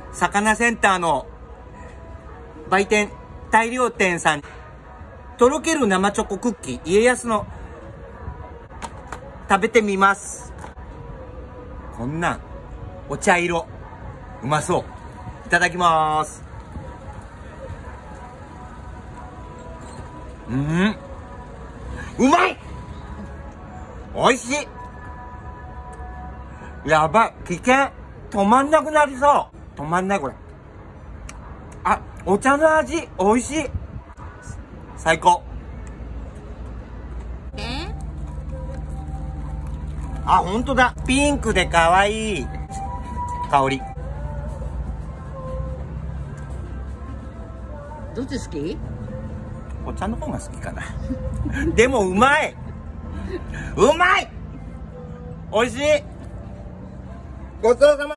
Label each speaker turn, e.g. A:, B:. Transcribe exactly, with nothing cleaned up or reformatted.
A: 魚センターの売店、大量店さん、とろける生チョコクッキー、家康の、食べてみます。こんなん、お茶色、うまそう。いただきます。うん、うまい。おいしい。やばい、危険。止まんなくなりそう。止まんないこれ。あ、お茶の味、おいしい。最高。
B: え？
A: あ、ほんとだ。ピンクでかわいい香り。
B: どっち好き？
A: お茶の方が好きかな。でもうまい。うまい。おいしい。ごちそうさま。